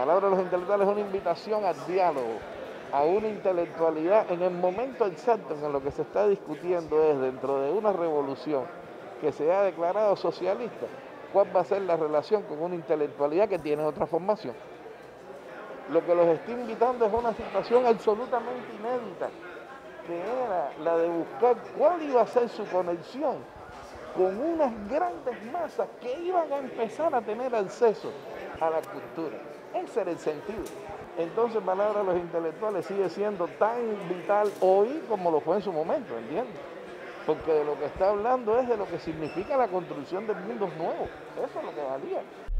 Palabra de los intelectuales es una invitación al diálogo, a una intelectualidad en el momento exacto en lo que se está discutiendo es dentro de una revolución que se ha declarado socialista, cuál va a ser la relación con una intelectualidad que tiene otra formación. Lo que los está invitando es una situación absolutamente inédita, que era la de buscar cuál iba a ser su conexión con unas grandes masas que iban a empezar a tener acceso a la cultura. Ese era el sentido. Entonces, palabra de los intelectuales sigue siendo tan vital hoy como lo fue en su momento, ¿entiendes? Porque de lo que está hablando es de lo que significa la construcción de mundos nuevos. Eso es lo que valía.